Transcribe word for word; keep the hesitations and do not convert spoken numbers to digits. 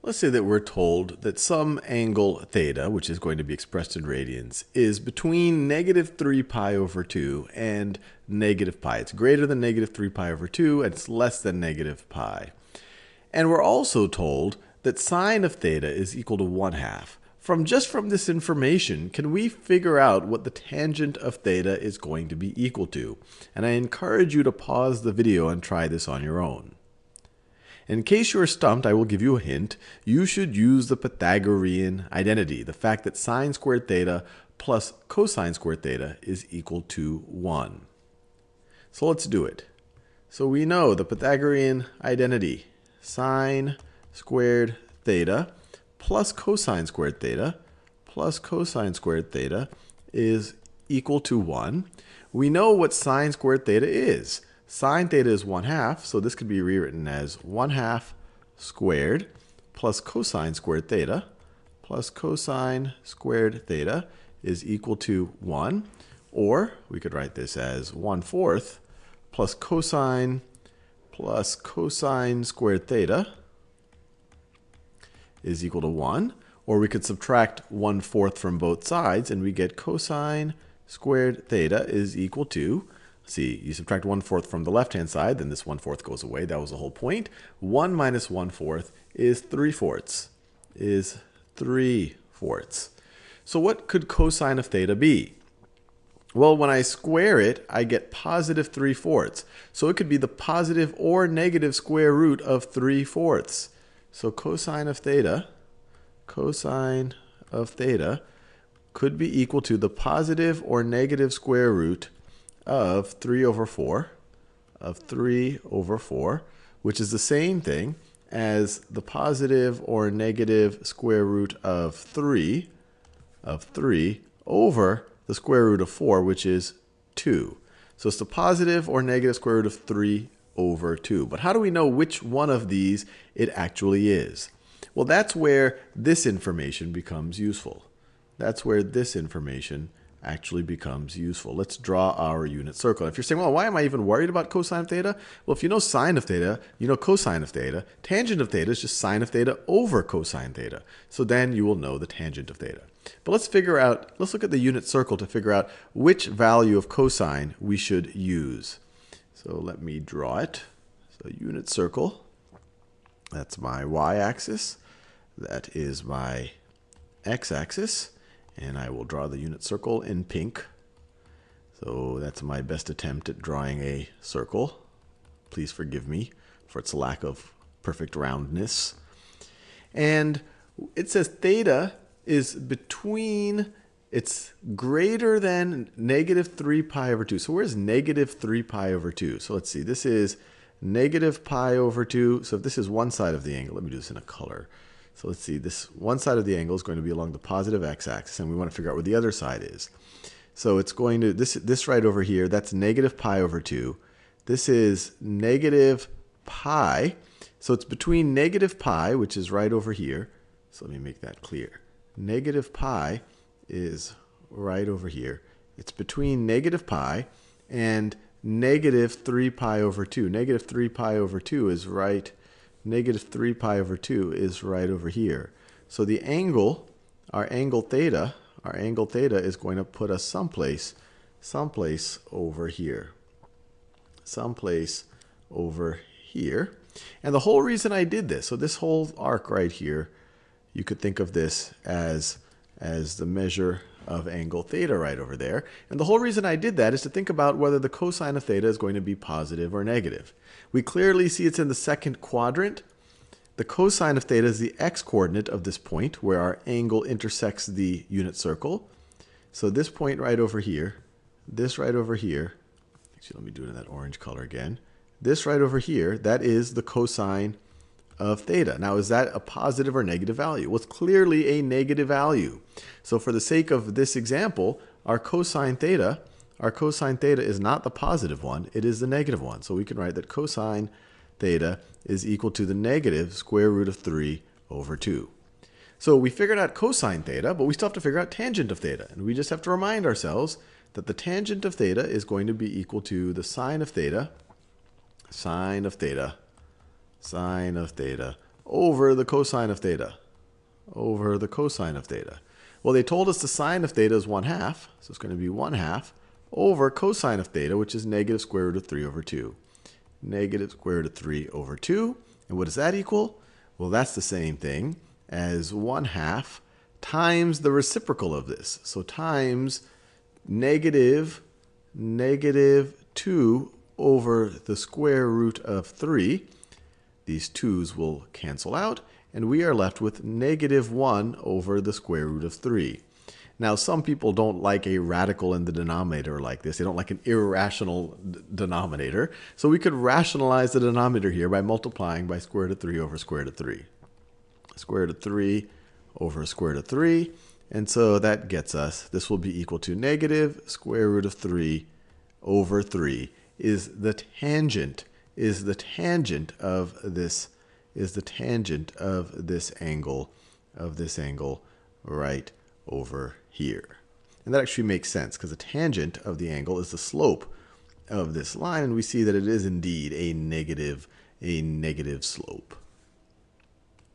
Let's say that we're told that some angle theta, which is going to be expressed in radians, is between negative three pi over two and negative pi. It's greater than negative three pi over two, and it's less than negative pi. And we're also told that sine of theta is equal to one half. From just from this information, can we figure out what the tangent of theta is going to be equal to? And I encourage you to pause the video and try this on your own. In case you are stumped, I will give you a hint. You should use the Pythagorean identity, the fact that sine squared theta plus cosine squared theta is equal to one. So let's do it. So we know the Pythagorean identity, sine squared theta plus cosine squared theta plus cosine squared theta is equal to one. We know what sine squared theta is. Sine theta is one half, so this could be rewritten as one half squared plus cosine squared theta plus cosine squared theta is equal to one. Or we could write this as one fourth plus cosine plus cosine squared theta is equal to one. Or we could subtract one fourth from both sides and we get cosine squared theta is equal to, see, you subtract one fourth from the left-hand side, then this one fourth goes away. That was the whole point. one minus one fourth is three fourths, is three fourths. So what could cosine of theta be? Well, when I square it, I get positive three fourths. So it could be the positive or negative square root of three fourths. So cosine of theta, cosine of theta could be equal to the positive or negative square root of three over four, of three over four, which is the same thing as the positive or negative square root of three, of three over the square root of four, which is two. So it's the positive or negative square root of three over two. But how do we know which one of these it actually is? Well, that's where this information becomes useful. That's where this information actually becomes useful. Let's draw our unit circle. If you're saying, well, why am I even worried about cosine of theta? Well, if you know sine of theta, you know cosine of theta. Tangent of theta is just sine of theta over cosine theta. So then you will know the tangent of theta. But let's figure out, let's look at the unit circle to figure out which value of cosine we should use. So let me draw it. So unit circle, that's my y-axis. That is my x-axis. And I will draw the unit circle in pink. So that's my best attempt at drawing a circle. Please forgive me for its lack of perfect roundness. And it says theta is between, it's greater than negative three pi over two. So where's negative three pi over two? So let's see, this is negative pi over two. So if this is one side of the angle, let me do this in a color. So let's see, this one side of the angle is going to be along the positive x-axis, and we want to figure out where the other side is. So it's going to, this, this right over here, that's negative pi over two. This is negative pi. So it's between negative pi, which is right over here. So let me make that clear. Negative pi is right over here. It's between negative pi and negative three pi over two. Negative three pi over two is right Negative three pi over two is right over here. So the angle, our angle theta, our angle theta is going to put us someplace, someplace over here. Someplace over here. And the whole reason I did this, so this whole arc right here, you could think of this as, as the measure of angle theta right over there. And the whole reason I did that is to think about whether the cosine of theta is going to be positive or negative. We clearly see it's in the second quadrant. The cosine of theta is the x-coordinate of this point where our angle intersects the unit circle. So this point right over here, this right over here, actually let me do it in that orange color again. This right over here, that is the cosine of theta. Now, is that a positive or negative value? Well, it's clearly a negative value. So for the sake of this example, our cosine theta, our cosine theta is not the positive one, it is the negative one. So we can write that cosine theta is equal to the negative square root of three over two. So we figured out cosine theta, but we still have to figure out tangent of theta. And we just have to remind ourselves that the tangent of theta is going to be equal to the sine of theta, sine of theta, sine of theta over the cosine of theta. Over the cosine of theta. Well, they told us the sine of theta is one half, so it's going to be one half over cosine of theta, which is negative square root of three over two. Negative square root of three over two. And what does that equal? Well, that's the same thing as one half times the reciprocal of this. So times negative, negative two over the square root of three. These twos will cancel out, and we are left with negative one over the square root of three. Now, some people don't like a radical in the denominator like this. They don't like an irrational denominator. So we could rationalize the denominator here by multiplying by square root of three over square root of three. Square root of three over square root of three. And so that gets us, this will be equal to negative square root of three over three is the tangent, is the tangent of this, is the tangent of this angle, of this angle right over here. And that actually makes sense because the tangent of the angle is the slope of this line, and we see that it is indeed a negative, a negative slope.